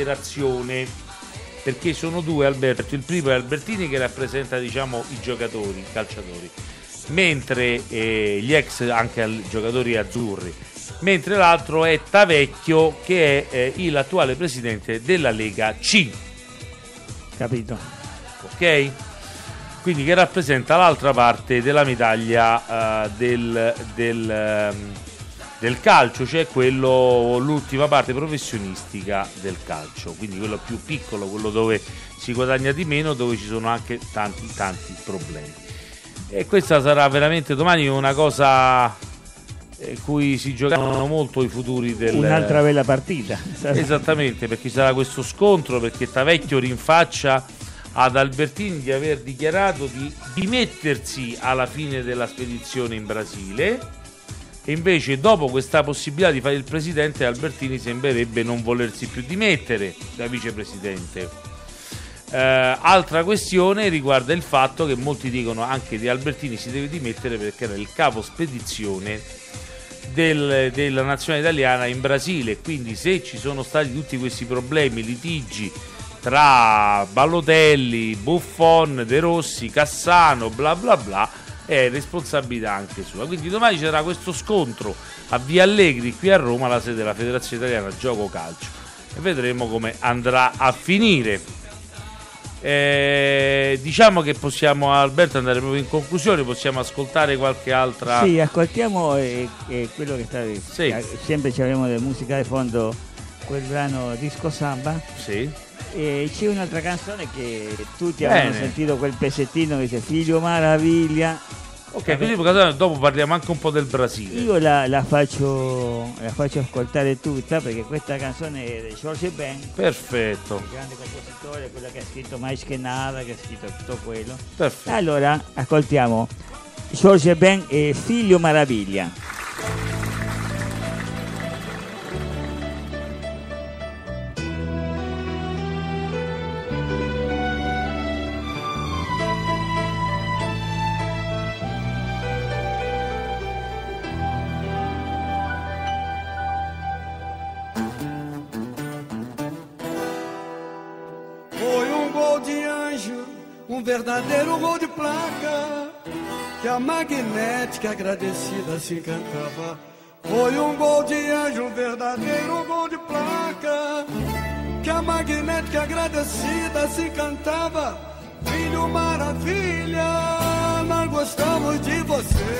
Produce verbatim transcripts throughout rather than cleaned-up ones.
federazione, perché sono due, Alberto. Il primo è Albertini, che rappresenta, diciamo, i giocatori, i calciatori, mentre eh, gli ex anche al, giocatori azzurri, mentre l'altro è Tavecchio, che è eh, l'attuale presidente della Lega C. Capito? Ok? Quindi che rappresenta l'altra parte della medaglia uh, del, del, um, del calcio, cioè quello, l'ultima parte professionistica del calcio, quindi quello più piccolo, quello dove si guadagna di meno, dove ci sono anche tanti tanti problemi. E questa sarà veramente domani una cosa eh, cui si giocheranno molto i futuri del... Un'altra bella partita. Esattamente, perché sarà questo scontro, perché Tavecchio rinfaccia ad Albertini di aver dichiarato di dimettersi alla fine della spedizione in Brasile, e invece dopo questa possibilità di fare il presidente, Albertini sembrerebbe non volersi più dimettere da vicepresidente. Eh, altra questione riguarda il fatto che molti dicono anche di Albertini si deve dimettere perché era il capo spedizione del, della nazionale italiana in Brasile, quindi se ci sono stati tutti questi problemi, litigi tra Ballotelli, Buffon, De Rossi, Cassano, bla bla bla, è responsabilità anche sua. Quindi domani ci sarà questo scontro a Via Allegri, qui a Roma, la sede della Federazione Italiana Gioco Calcio, e vedremo come andrà a finire. Eh, diciamo che possiamo, Alberto, andare proprio in conclusione, possiamo ascoltare qualche altra... Sì, ascoltiamo eh, eh, quello che sta sì. Sempre ci abbiamo della musica di fondo, quel brano Disco Samba. Sì. E c'è un'altra canzone che tutti Bene. hanno sentito, quel pezzettino che dice Figlio Maraviglia. Ok, così dopo parliamo anche un po' del Brasile. Io la, la, faccio, la faccio ascoltare tutta, perché questa canzone è di Jorge Ben. Perfetto. Il grande compositore, quello che ha scritto Mais che Nada, che ha scritto tutto quello. Perfetto. Allora, ascoltiamo Jorge Ben e Figlio Maraviglia. Um verdadeiro gol de placa, que a magnética agradecida se encantava. Foi um gol de anjo, um verdadeiro gol de placa, que a magnética agradecida se encantava. Filho maravilha, nós gostamos de você.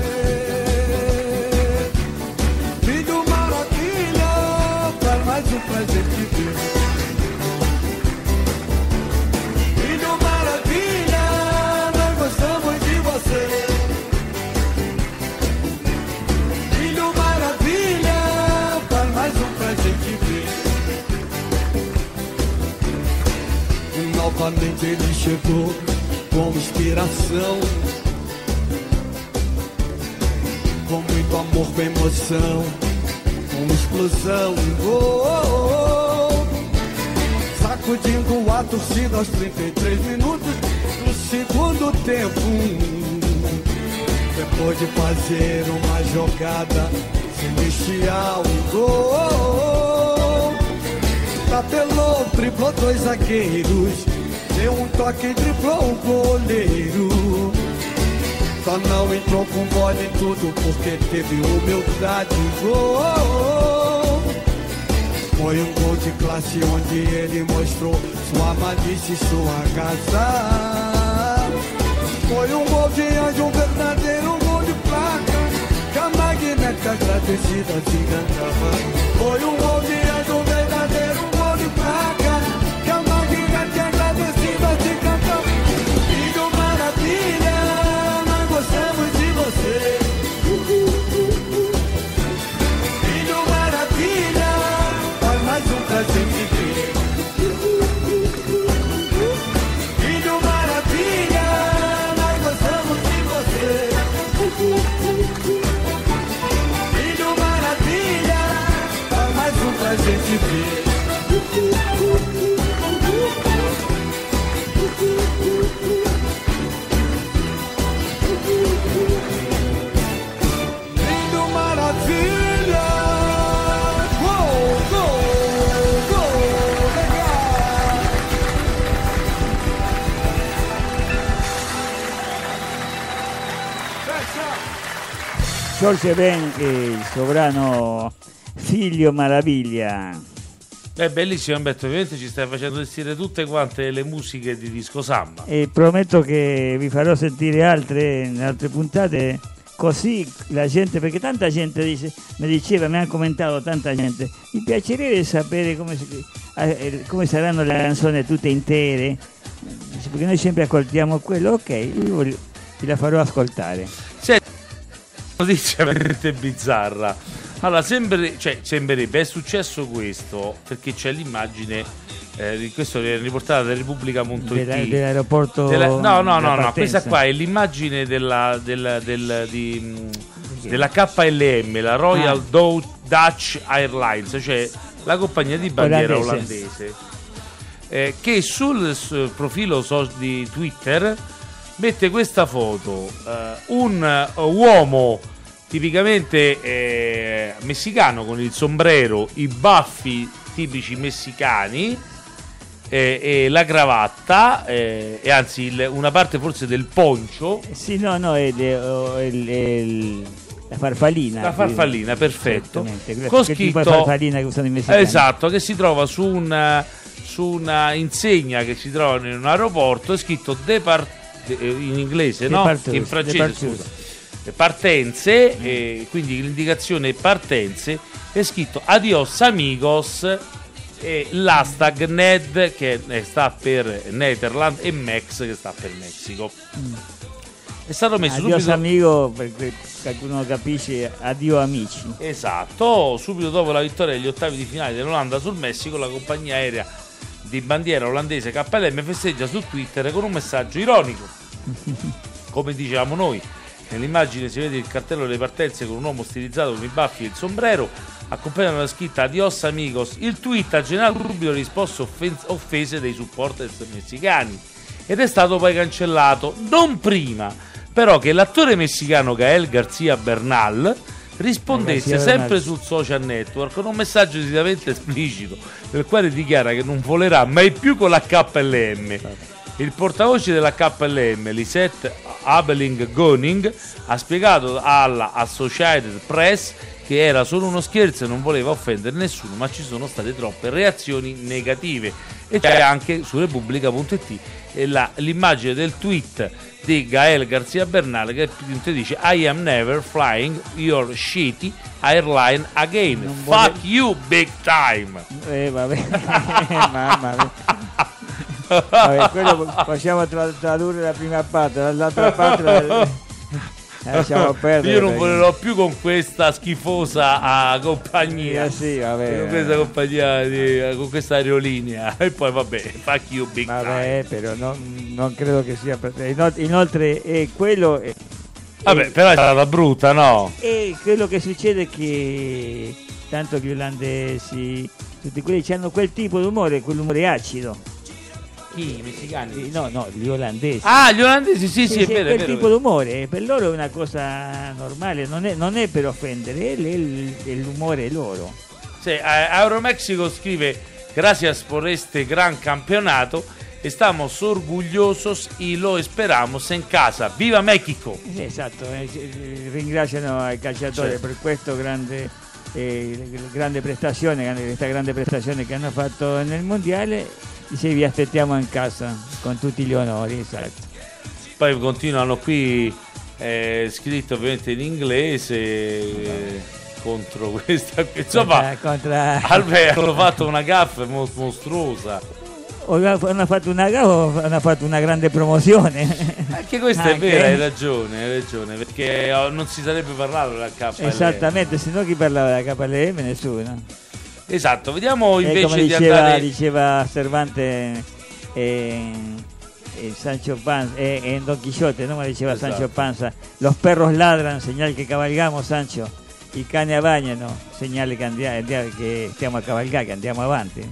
Filho maravilha, faz mais um prazer te ver. Filho maravilha, faz mais um pra gente ver. E novamente ele chegou com inspiração, com muito amor, com emoção, com explosão. Oh, oh, oh. Sacudindo a torcida aos trinta e três minutos do segundo tempo. Depois de fazer uma jogada celestial, um gol, tapelou, driblou dois zagueiros, deu um toque e driblou o goleiro. Só não entrou com bola em tudo porque teve humildade. Um gol, foi um gol de classe onde ele mostrou sua malícia e sua casa. Foi um gol de anjo, um verdadeiro gol de placa, que a magnética agradecida se encantava. Foi um gol de anjo, um verdadeiro gol de placa, que a magnética agradecida se encantava. Filho maravilha, nós gostamos de você. Filho maravilha, faz mais um pra gente ver. Filho maravilha, Filho maravilha, faz mais um pra gente ver. Filho maravilha, gol, gol, gol. Jorge Ben, il sovrano figlio maraviglia. È bellissimo, Umberto, ovviamente ci stai facendo sentire tutte quante le musiche di Disco Samba. E prometto che vi farò sentire altre, in altre puntate, così la gente, perché tanta gente dice, mi diceva, mi ha commentato tanta gente, mi piacerebbe sapere come, eh, come saranno le canzoni tutte intere, perché noi sempre ascoltiamo quello, ok, io vi la farò ascoltare. Senti, notizia veramente bizzarra. Allora, sembra, cioè, sembrerebbe, è successo questo, perché c'è l'immagine, eh, questo è riportata da Repubblica punto it. Della, dell'aeroporto della, no, no, no, no, partenza. Questa qua è l'immagine della, della, del, di, della K L M, la Royal ah. Dutch Airlines, cioè la compagnia di bandiera olandese, olandese eh, che sul, sul profilo so, di Twitter mette questa foto, eh, un uh, uomo tipicamente eh, messicano con il sombrero, i baffi tipici messicani eh, e la cravatta eh, e anzi il, una parte forse del poncio. Sì, no, no, è, è, è, è la farfallina. La farfallina, perfetto. Con scritto, tipo farfallina che usano i messicani. Esatto, che si trova su una, su una insegna che si trova in un aeroporto, è scritto depart, in inglese, no? In francese, scusa. Partenze, mm. eh, quindi l'indicazione è partenze, è scritto adios amigos e l'hashtag Ned che sta per Netherland e Mex che sta per Messico. Mm. È stato messo adios subito amigo, perché qualcuno capisce, addio amici. Esatto, subito dopo la vittoria degli ottavi di finale dell'Olanda sul Messico, la compagnia aerea di bandiera olandese K L M festeggia su Twitter con un messaggio ironico. Come dicevamo noi, nell'immagine si vede il cartello delle partenze con un uomo stilizzato con i baffi e il sombrero, accompagnato dalla scritta adios amigos. Il tweet ha generato subito risposte offen- offese dei supporters messicani ed è stato poi cancellato, non prima però che l'attore messicano Gael García Bernal rispondesse sempre sul social network con un messaggio decisamente esplicito nel quale dichiara che non volerà mai più con la K L M. Il portavoce della K L M, Lisette Abeling-Goning, ha spiegato alla Associated Press che era solo uno scherzo e non voleva offendere nessuno, ma ci sono state troppe reazioni negative. E c'è anche su Repubblica punto it la, l'immagine del tweet di Gael García Bernal che dice I am never flying your shitty airline again. Non Fuck vuole... you big time. Eh vabbè, mamma mia. Vabbè, quello possiamo tradurre la prima parte, dall'altra parte la, la lasciamo perdere. Io non volerò più con questa schifosa ah, compagnia, eh sì, vabbè, con questa compagnia di, con questa aerolinea e poi vabbè, fuck you big vabbè, time. Però non, non credo che sia per te. Inoltre è quello è, vabbè, è, però è stata brutta, no? E quello che succede è che tanto gli olandesi, tutti quelli hanno quel tipo di umore, quell'umore acido. Chi? I messicani? No, no, gli olandesi. Ah, gli olandesi, sì, sì, sì, è vero. Quel è vero, tipo d'umore, per loro è una cosa normale, non è, non è per offendere, è, è, è l'umore loro. Sì, Aeromexico scrive gracias por este gran campeonato, estamos orgullosos y lo esperamos en casa. Viva Mexico! Esatto, eh, ringraziano ai calciatori certo. per questo grande, eh, grande prestazione, questa grande prestazione che hanno fatto nel mondiale. Dice vi aspettiamo in casa con tutti gli onori, esatto. Poi continuano qui eh, scritto ovviamente in inglese eh, contro questa insomma contra, contra... Alberto hanno fatto una gaffa mostruosa, o hanno fatto una gaffa o hanno fatto una grande promozione. Anche questa Anche. è vera, hai ragione, hai ragione, perché non si sarebbe parlato della K L M. Esattamente, se no chi parlava della K L M? Nessuno. Esatto, vediamo invece eh, come di diceva, andare... diceva Cervantes en, en Sancho Panza, eh, en Don Quixote, no me diceva esatto. Sancho Panza, los perros ladran, señal che cavalgamos, Sancho, i cani abbagnano, segnale che, andiamo, che stiamo a cavalcare, che andiamo avanti.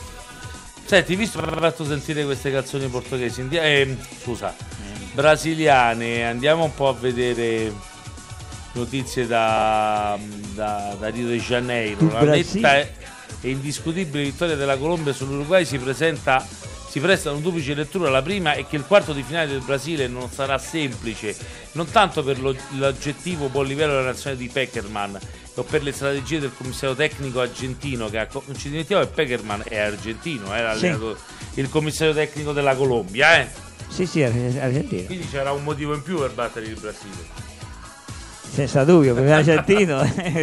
Senti, visto che mi ha fatto sentire queste canzoni portoghesi, india- eh, scusa, eh. brasiliane, andiamo un po' a vedere... notizie da, da, da Rio de Janeiro. La netta e indiscutibile vittoria della Colombia sull'Uruguay si presenta si prestano una duplice lettura. La prima è che il quarto di finale del Brasile non sarà semplice, non tanto per lo, l'aggettivo buon livello della nazionale di Pekerman o per le strategie del commissario tecnico argentino, che ha, non ci dimentichiamo che Pekerman è argentino, era sì. il commissario tecnico della Colombia, eh? Sì, sì, argentino. Quindi c'era un motivo in più per battere il Brasile. Senza dubbio, per l'argentino.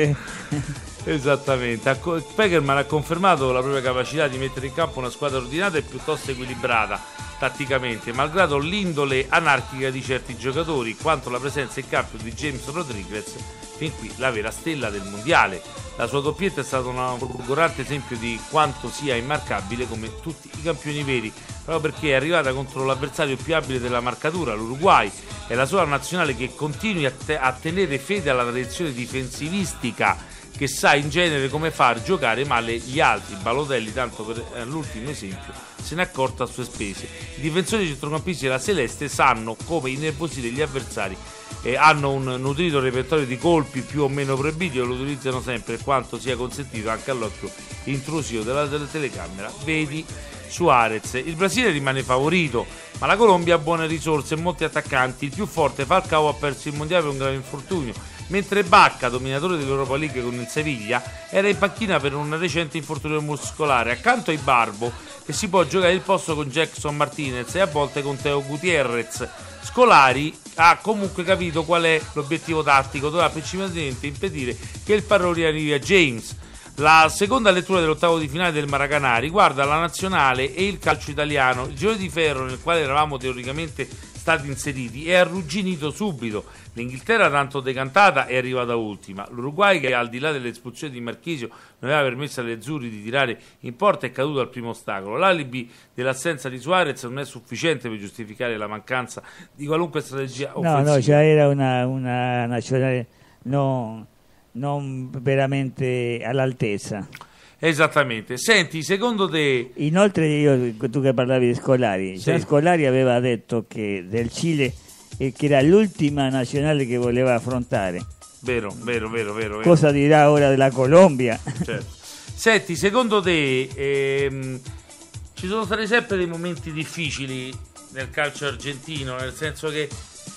Esattamente. Pekerman ha confermato la propria capacità di mettere in campo una squadra ordinata e piuttosto equilibrata tatticamente, malgrado l'indole anarchica di certi giocatori, quanto la presenza in campo di James Rodriguez, fin qui la vera stella del mondiale. La sua doppietta è stato un folgorante esempio di quanto sia immarcabile come tutti i campioni veri, proprio perché è arrivata contro l'avversario più abile della marcatura, l'Uruguay. È la sola nazionale che continui a, te- a tenere fede alla tradizione difensivistica, che sa in genere come far giocare male gli altri. Balotelli, tanto per eh, l'ultimo esempio, se ne è accorto a sue spese. I difensori centrocampisti della Celeste sanno come innervosire gli avversari e hanno un nutrito repertorio di colpi più o meno proibiti e lo utilizzano sempre quanto sia consentito anche all'occhio intrusivo della, della telecamera. Vedi Suarez. Il Brasile rimane favorito, ma la Colombia ha buone risorse e molti attaccanti. Il più forte, Falcao, ha perso il mondiale per un grave infortunio, mentre Bacca, dominatore dell'Europa League con il Sevilla, era in panchina per un recente infortunio muscolare. Accanto ai Barbo, che si può giocare il posto con Jackson Martinez e a volte con Teo Gutierrez. Scolari ha comunque capito qual è l'obiettivo tattico, dovrà principalmente impedire che il pallone arrivi a James. La seconda lettura dell'ottavo di finale del Maracanã riguarda la nazionale e il calcio italiano. Il girone di ferro nel quale eravamo teoricamente stati inseriti è arrugginito subito. L'Inghilterra, tanto decantata, è arrivata ultima. L'Uruguay, che al di là dell'espulsione di Marchisio non aveva permesso alle azzurri di tirare in porta, è caduto al primo ostacolo. L'alibi dell'assenza di Suarez non è sufficiente per giustificare la mancanza di qualunque strategia offensiva. No, no, già era una, una nazionale non, non veramente all'altezza. Esattamente. Senti, secondo te... Inoltre, io, tu che parlavi di Scolari, sì. già Scolari aveva detto che del Cile e che era l'ultima nazionale che voleva affrontare. Vero, vero, vero, vero. Cosa vero. Dirà ora della Colombia? Certo. Senti, secondo te ehm, ci sono stati sempre dei momenti difficili nel calcio argentino, nel senso che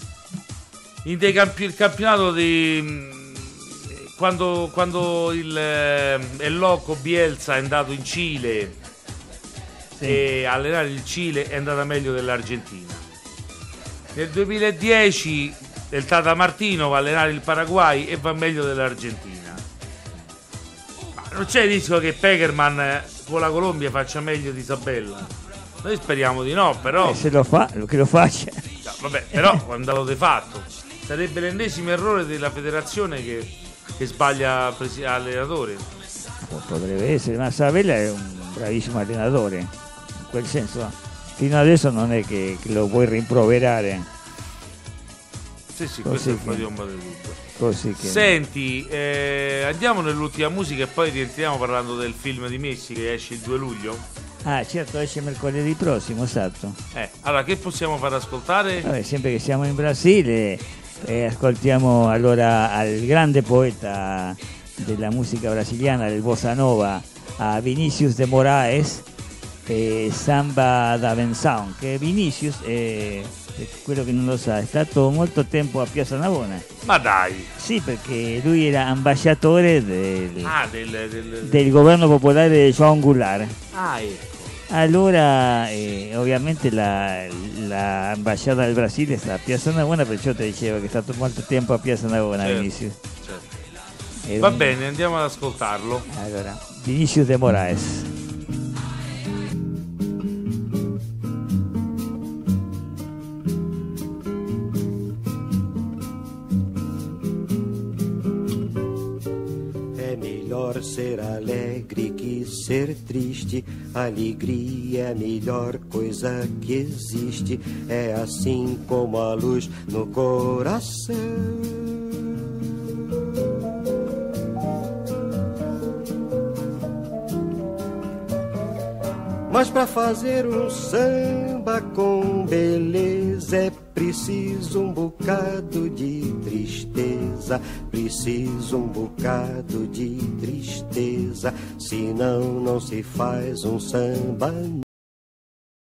in dei campi- il campionato di... Quando, quando il, eh, il loco Bielsa è andato in Cile, sì, e allenare il Cile è andata meglio dell'Argentina. Nel duemiladieci il Tata Martino va a allenare il Paraguay e va meglio dell'Argentina. Ma non c'è il rischio che Pekerman con la Colombia faccia meglio di Sabella? Noi speriamo di no, però... Eh, se lo fa, che lo faccia. No, vabbè, però è andato de fatto. Sarebbe l'ennesimo errore della federazione che... che sbaglia presi- allenatore. Potrebbe essere, ma Sabella è un bravissimo allenatore, in quel senso fino adesso non è che, che lo puoi rimproverare. Sì, sì, così questo che, è un po' di tutto. Così che Senti, eh, andiamo nell'ultima musica e poi rientriamo parlando del film di Messi che esce il due luglio. Ah, certo, esce mercoledì prossimo, esatto. Eh, allora, che possiamo far ascoltare? Vabbè, sempre che siamo in Brasile, eh, ascoltiamo allora al grande poeta della musica brasiliana, del bossa nova, a Vinicius de Moraes, eh, Samba da Benção, che Vinicius è, per quello che non lo sa, è stato molto tempo a Piazza Navona. Ma dai! Sì, perché lui era ambasciatore del, ah, del, del... del governo popolare di João Goulart. Ah, ecco. Allora, eh, ovviamente la, la ambasciata del Brasile sta a Piazza Navona, perciò ti dicevo che è stato molto tempo a Piazza Navona, certo, Vinicius. Certo. Va un... bene, andiamo ad ascoltarlo. Allora, Vinicius de Moraes. Ser alegre que ser triste, alegria é a melhor coisa que existe, é assim como a luz no coração. Mas pra fazer um samba com beleza é preciso um bocado de tristeza, preciso um bocado de tristeza, senão não se faz um samba.